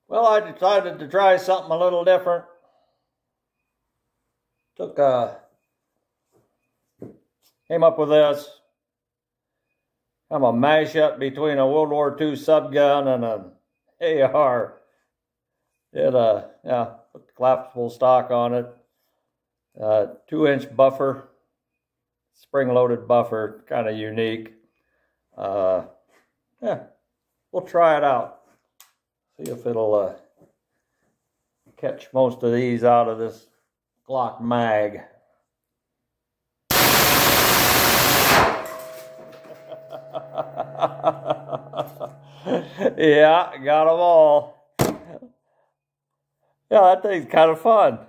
Well, I decided to try something a little different. Came up with this. I'm a mashup between a World War II subgun and an AR. Put the collapsible stock on it. 2-inch buffer, spring-loaded buffer, kind of unique. We'll try it out. See if it'll catch most of these out of this Glock mag. Yeah, got them all. Yeah, that thing's kind of fun.